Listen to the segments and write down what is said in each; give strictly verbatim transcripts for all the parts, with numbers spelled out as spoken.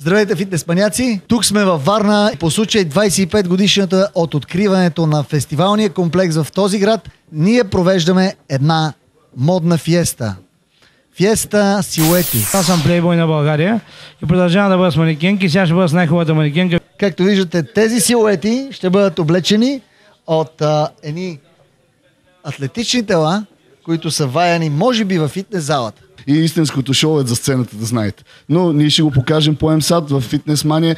Здравейте, фитнес маняци! Тук сме във Варна по случай двайсет и пет годишната от откриването на фестивалния комплекс в този град. Ние провеждаме една модна фиеста. Фиеста силуети. Аз съм плейбой на България и продължавам да бъда с манекенки. Сега ще бъда с най-хубавата манекенка. Както виждате, тези силуети ще бъдат облечени от а, едни атлетични тела, които са ваяни, може би, във фитнес залата. И истинското шоу е за сцената, да знаете. Но ние ще го покажем по МСАД в Фитнес Мания.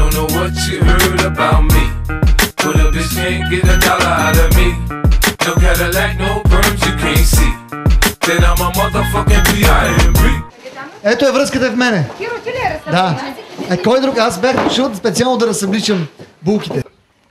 Ето е връзката в мене. Да. Е, кой друг? Аз бях дошъл специално да разсъбличам булките.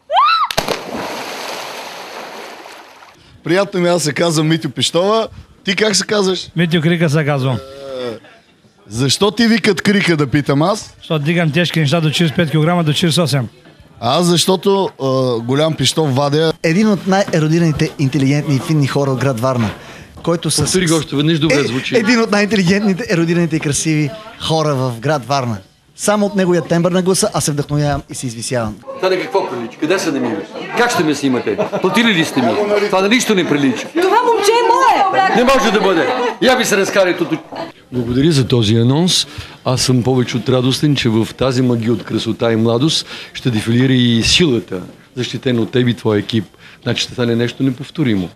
Приятно ми, аз се казвам Митю Пищова. Ти как се казваш? Митю Крика се казвам. Защо ти викат Крика, да питам аз? Защото дигам тежки неща до четирийсет и пет килограма до четирийсет и осем. Аз защото а, голям Пищов вадя. Един от най-еродираните, интелигентни и финни хора от град Варна, който с... Повтори го още веднъж, добре звучи. Е, един от най-интелигентните, еродираните и красиви хора в град Варна. Само от неговия тембър на гласа, аз се вдъхновявам и се извисявам. Това на какво прилича? Къде се намираш? Как ще ме снимате? Платили ли сте ми? Това на нищо не прилича. Това момче е мое! Не може да бъде! Я ви се разкарай тук. Благодаря за този анонс. Аз съм повече от радостен, че в тази магия от красота и младост ще дефилира и силата, защитена от теб и твой екип. Значи ще стане нещо неповторимо.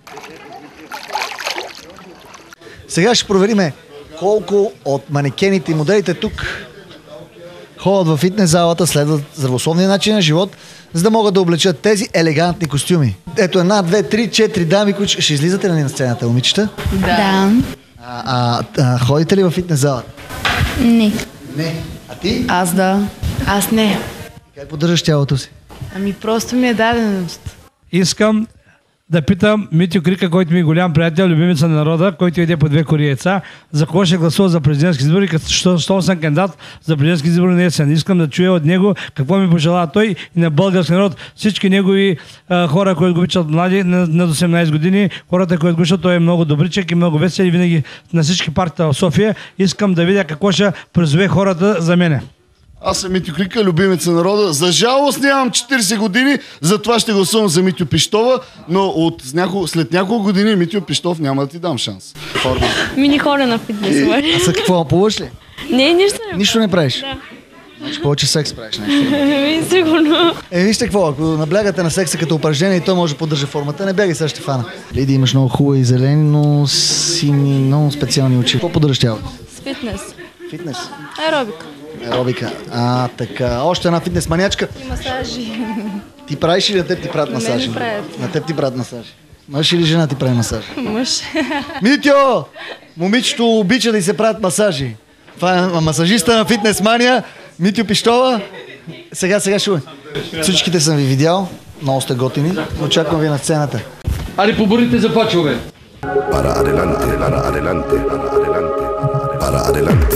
Сега ще провериме колко от манекените и моделите тук ходят във фитнес залата, следват здравословния начин на живот, за да могат да облечат тези елегантни костюми. Ето една, две, три, четири дами, които ще излизате ли на сцената, момичета? Да. А, а, а ходите ли във фитнес залата? Не. Не. А ти? Аз да. Аз не. Как поддържаш тялото си? Ами просто ми е даденост. Искам да питам Митю Крика, който ми е голям приятел, любимица на народа, който иде по две кори яйца, за кого ще гласува за президентски избори, като що съм кандидат за президентски избори на есен. Искам да чуя от него какво ми пожелава той и на български народ, всички негови а, хора, които го обичат млади, на, на до осемнайсет години, хората, които го обичат, той е много добричък и много весел и винаги на всички партии в София. Искам да видя какво ще призове хората за мене. Аз съм Митю Крика, любимец на народа. За жалост нямам четирийсет години, затова ще гласувам за Митю Пищова, но от няко... след няколко години Митю Пищов няма да ти дам шанс. Мини хора на фитнес. А са какво, плуваш ли? Не, нищо не. Нищо не правиш? Да. Значи повече секс правиш нещо. Еми, сигурно. Е, вижте какво, ако наблягате на секса като упражнение и той може да поддържа формата, не бягай, сега ще фана. Лиди, имаш много хубави зелени, но сини, много специални очи. Какво поддържаш тялото? С фитнес. Фитнес? Аеробика. Аеробика. А, така. Още една фитнес маниачка. И масажи. Ти правиш или на теб ти правят масажи? Не правят. На теб ти правят масажи. Мъж или жена ти прави масажи? Мъж. Митьо! Момичето обича да й се правят масажи. Това е масажиста на фитнес мания. Митю Пищова. Сега, сега шуй. Всичките съм ви видял. Много сте готини. Очаквам ви на сцената. Али побърните започваме. Para adelante, para adelante, para adelante, para adelante.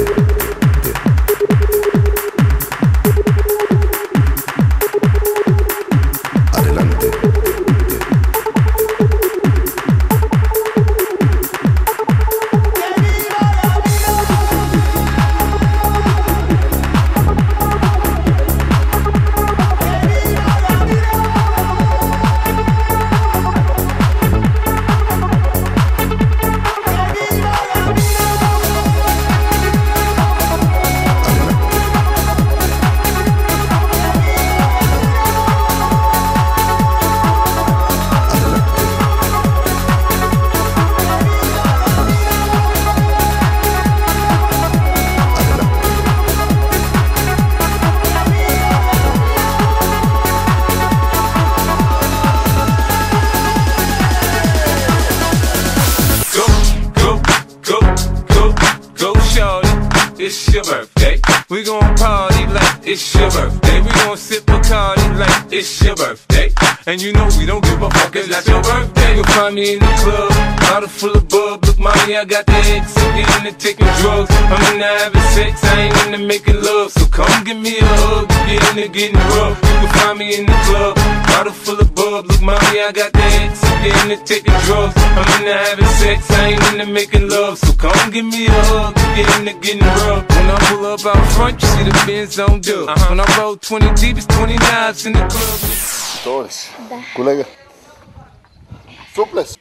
It's your birthday. We gon' party like it's your birthday. We gon' sip Bacardi like it's your birthday. And you know we don't give a fuck, it's not your birthday. You'll find me in the club, bottle full of bub. Look, mommy, I got the X, I'm into taking drugs. I'm into having sex, I ain't into making love. So come give me a hug, get into getting rough. You can find me in the club, bottle bottle full of bub. Look, mommy, I got the X. I'm getting to taking drugs. I'm into having sex. I ain't into making love. So come give me a hug. Get into getting rubbed. When I pull up out front, you see the Benz on dub. Uh-huh. When I roll twenty deep, it's twenty knives in the club. Тоест, колега. Суплес.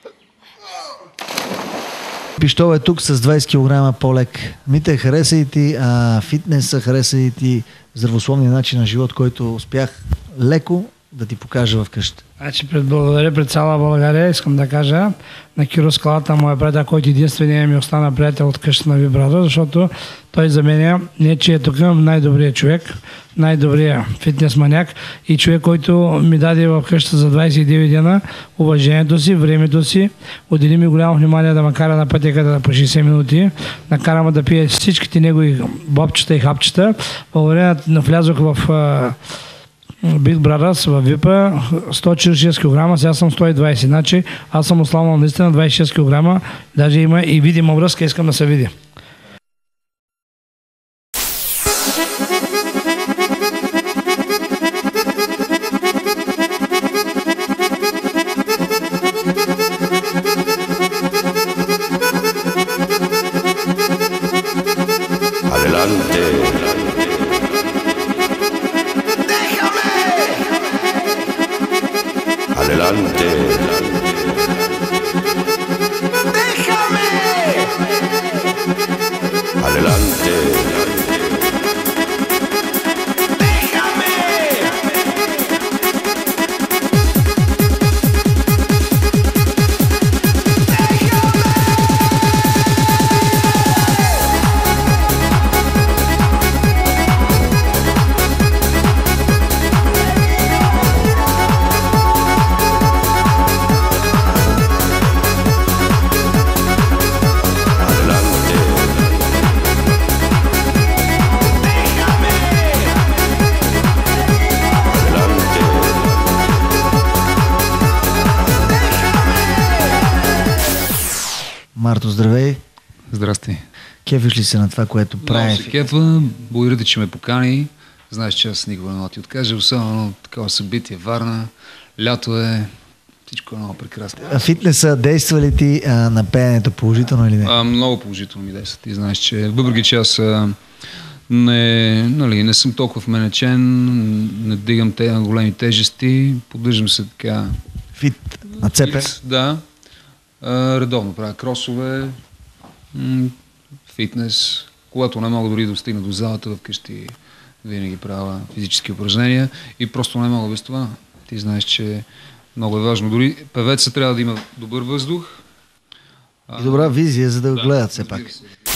Пищова е тук с двайсет килограма по-лек. Мите, хареса и ти а, фитнеса, хареса и ти здравословния начин на живот, който успях леко да ти покажа в къщата. Значи, пред благодаря пред цяла България, искам да кажа на Киро Скалата, моя приятел, който единственият ми остана приятел от къщата на Вибрата, защото той за мен не че е тук най-добрият човек, най-добрият фитнес маняк и човек, който ми даде в къщата за двайсет и девет дена уважението си, времето си, отдели ми голямо внимание да ме кара на пътеката по шейсет минути, накара ме да пие всичките негови бобчета и хапчета. Благодаря, навлязох в Big Brothers във випа сто четиридесет и шест килограма, сега съм сто и двайсет. Значи аз съм ослабнал наистина двайсет и шест килограма, даже има и видима връзка, искам да се види. Марто, здравей! Здрасти! Кефиш ли се на това, което прави? Много се кефа, благодаря ти, че ме покани. Знаеш, че аз никога не ти откажа, особено такова събитие, Варна, лято е, всичко е много прекрасно. А фитнеса действа ли ти а, на пеенето положително или не? А, много положително ми действа. Ти знаеш, че въпреки че аз а, не, нали, не съм толкова вменечен, не дигам те на големи тежести, поддържам се така... Фит, нацепен? Да. Uh, редовно правя кросове, м- фитнес. Когато не мога дори да достигна до залата, вкъщи винаги правя физически упражнения и просто не мога без това. Ти знаеш, че много е важно. Дори певеца трябва да има добър въздух. И добра визия, за да го гледат все пак.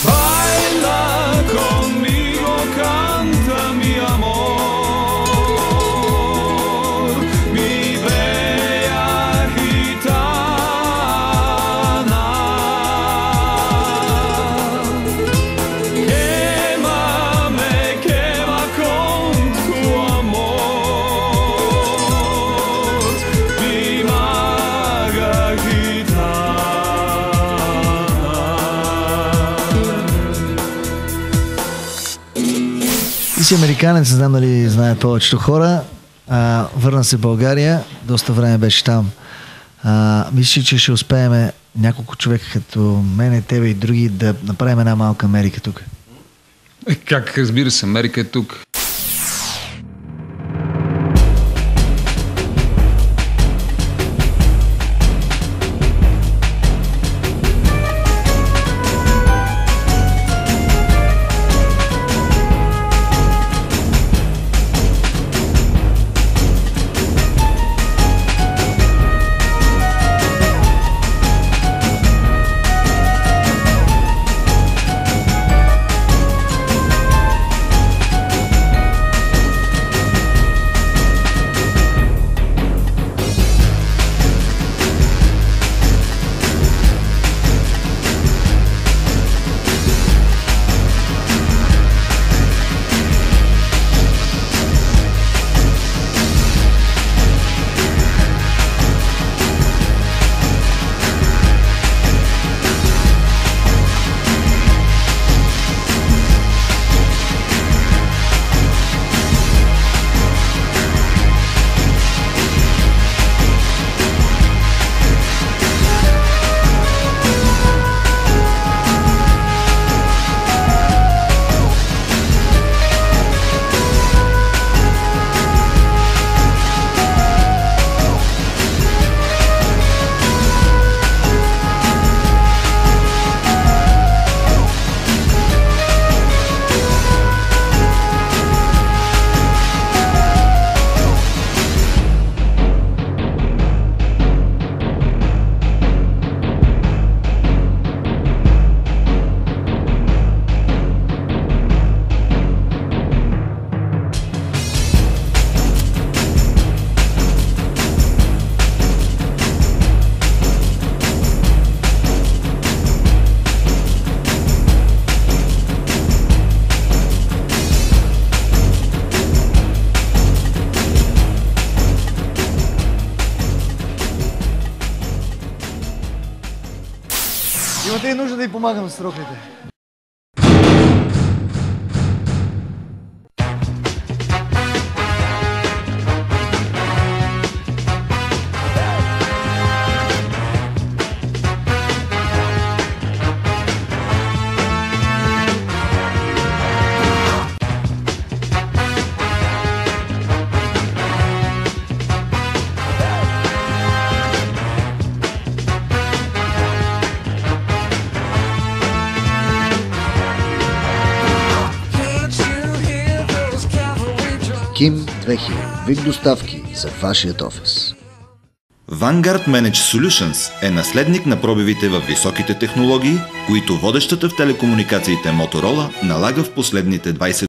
Ти си американец, не знам дали знаят повечето хора. А, върна се в България, доста време беше там. А, мисля, че ще успеем няколко човека като мене, тебе и други да направим една малка Америка тук. Как, разбира се, Америка е тук. Имате ли нужда да ви помагам с роклите? Ким две хиляди. Вид доставки за вашият офис. Vanguard Managed Solutions е наследник на пробивите в високите технологии, които водещата в телекомуникациите Моторола налага в последните двайсет